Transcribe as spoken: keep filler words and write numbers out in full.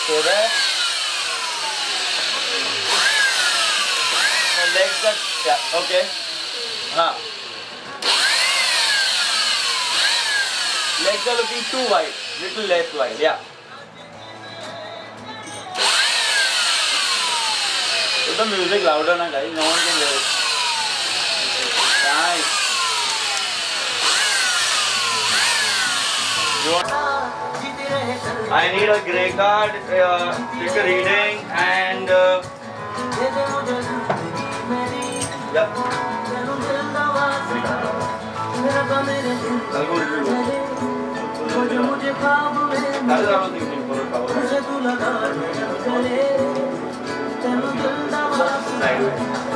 So that the legs are, yeah, okay. Huh. Legs are looking too wide, little less wide, yeah. Put the music louder na guys, no one can hear it. Nice. You want? I need a grey card, uh, take a reading and uh, yep. I'll go to you. That is our thing for a cover. Sideways.